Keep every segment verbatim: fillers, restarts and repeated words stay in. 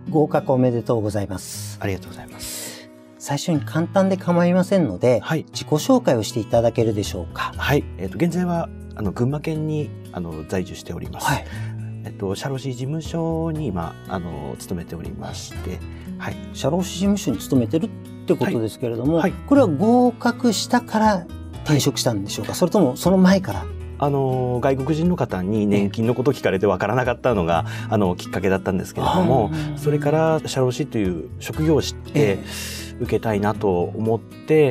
合格おめでとうございます。 ありがとうございます。 最初に簡単で構いませんので、 はい、 自己紹介をしていただけるでしょうか。 はい、えっと現在はあの群馬県にあの在住しております。はい、えっと社労士事務所に今あの勤めておりまして、はい、 社労士事務所に勤めてるってことですけれども、はいはい、これは合格したから転職したんでしょうか、はい、それともその前から。 あの外国人の方に年金のこと聞かれて分からなかったのがあのきっかけだったんですけれども、それから社労士という職業を知って受けたいなと思って、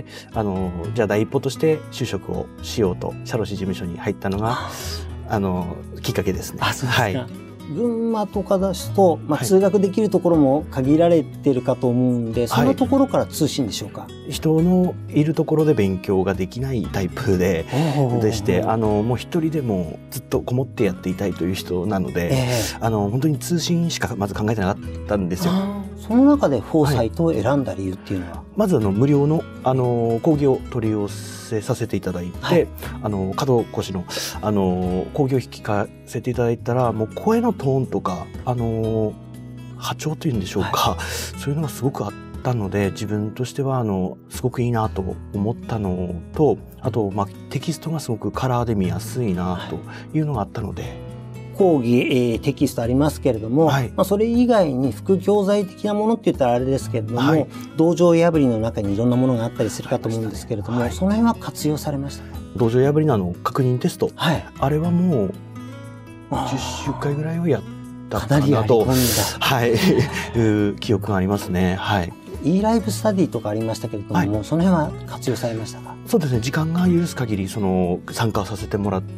あのじゃあ第一歩として就職をしようと社労士事務所に入ったのがあのきっかけですね。 あ、そうですか。はい、群馬とかですと、まあ、通学できるところも限られてるかと思うんで、はい、そんなところから通信でしょうか。はい、 人のいるところで勉強ができないタイプででして、あのもう一人でもずっとこもってやっていたいという人なので、えー、あの本当に通信しかまず考えてなかったんですよ。 その中でフォーサイトを選んだ理由っていうのは、はい、 まずあの無料のあの講義を取り寄せさせていただいて、はい、あの門越のあの講義を聞かせていただいたら、もう声のトーンとかあの波長というんでしょうか、はい、そういうのがすごくあったので、自分としてはあのすごくいいなと思ったのと、あと、まあ、テキストがすごくカラーで見やすいなというのがあったので。はい、 講義、えー、テキストありますけれども、はい、まあ、それ以外に副教材的なものって言ったらあれですけれども、はい、道場破りの中にいろんなものがあったりするかと思うんですけれども、はい、その辺は活用されましたか？ 道場破りのあの確認テスト、はい、あれはもうじゅっしゅうかいぐらいをやったかなと、はい、いう記憶がありますね。はい。 e ライブスタディとかありましたけれども、はい、その辺は活用されましたか？ そうですね、時間が許す限りその参加させてもらって、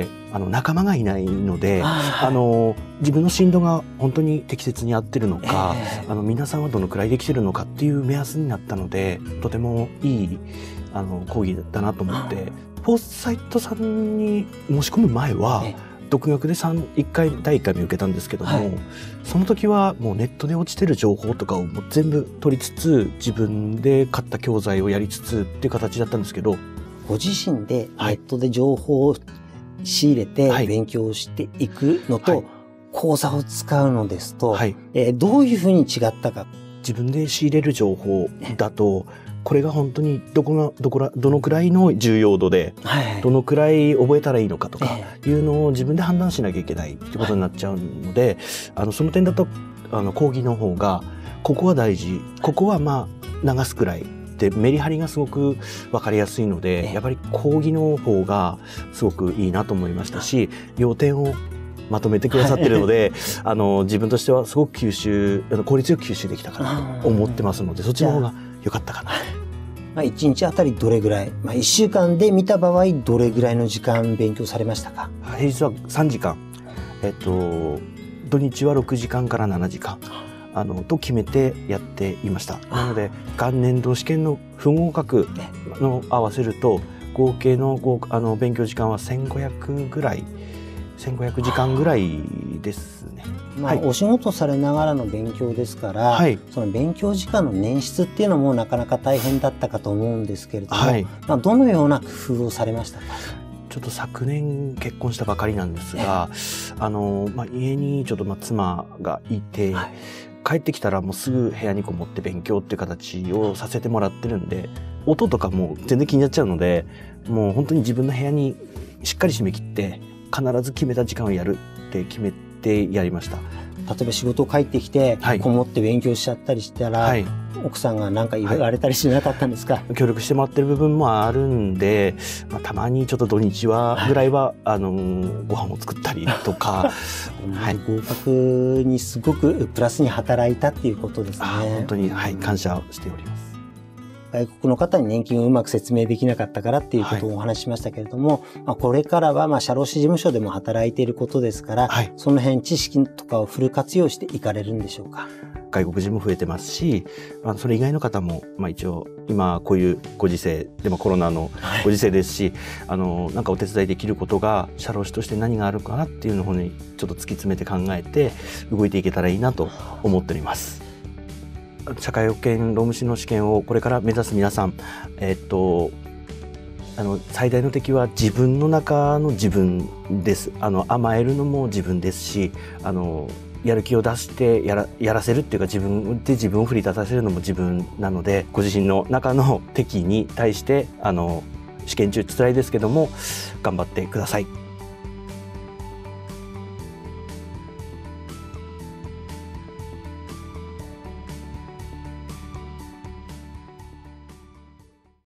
あの仲間がいないので、あの自分の進度が本当に適切に合ってるのか、えー、あの皆さんはどのくらいできてるのかっていう目安になったので、とてもいいあの講義だなと思って、フォーサイトさんに申し込む前は、えー独学でいっかいだいいっかいめ受けたんですけども、はい、その時はもうネットで落ちてる情報とかをもう全部取りつつ、自分で買った教材をやりつつっていう形だったんですけど、 ご自身でネットで情報を仕入れて勉強していくのと、はい、講座を使うのですと、はい、えー、どういうふうに違ったか。 自分で仕入れる情報だと、これが本当にどこがどこらどのくらいの重要度で、はい、どのくらい覚えたらいいのかとかいうのを自分で判断しなきゃいけないってことになっちゃうので、はい、あのその点だとあの講義の方がここは大事、ここはまあ流すくらいでメリハリがすごく分かりやすいので、やっぱり講義の方がすごくいいなと思いましたし、要点をまとめてくださってるので、あの自分としてはすごく吸収効率よく吸収できたかなと思ってますので、そっちの方が良かったかな。 まあいちにちあたりどれぐらい、まあ、いっしゅうかんで見た場合どれぐらいの時間勉強されましたか？ 平日はさんじかん、えっと、土日はろくじかんからななじかんあのと決めてやっていました。なので元年度試験の不合格の合わせると合計のあの勉強時間はせんごひゃくぐらいせんごひゃくじかんぐらいですね。 まあ、はい、お仕事されながらの勉強ですから、はい、その勉強時間の捻出っていうのもなかなか大変だったかと思うんですけれども、はい、まあ、どのような工夫をされましたか？ ちょっと昨年結婚したばかりなんですが、あの、まあ、家にちょっとまあ妻がいて、はい、帰ってきたらもうすぐ部屋にこもって勉強っていう形をさせてもらってるんで、音とかも全然気になっちゃうので、もう本当に自分の部屋にしっかり締め切って必ず決めた時間をやるって決めてやりました。 例えば仕事帰ってきて、はい、こもって勉強しちゃったりしたら、はい、奥さんが何か言われたりしなかったんですか？はい、 協力してもらってる部分もあるんで、まあ、たまにちょっと土日はぐらいは、はい、あのー、ご飯を作ったりとかはい、合格にすごくプラスに働いたっていうことですね。 本当に、はい、感謝しております。 外国の方に年金をうまく説明できなかったからっていうことをお話ししましたけれども、はい、まあ、これからはまあ社労士事務所でも働いていることですから、はい、その辺知識とかをフル活用していかれるんでしょうか？ 外国人も増えてますし、まあ、それ以外の方も、まあ、一応今こういうご時世でもコロナのご時世ですし、はい、あのなんかお手伝いできることが社労士として何があるかなっていうのを、ね、ちょっと突き詰めて考えて動いていけたらいいなと思っております。社会保険労務士の試験をこれから目指す皆さん、えっとあの最大の敵は自分の中の自分です。あの甘えるのも自分ですし、あのやる気を出してやら、やらせるっていうか、自分で自分を奮い立たせるのも自分なので、ご自身の中の敵に対して、あの、試験中辛いですけども、頑張ってください。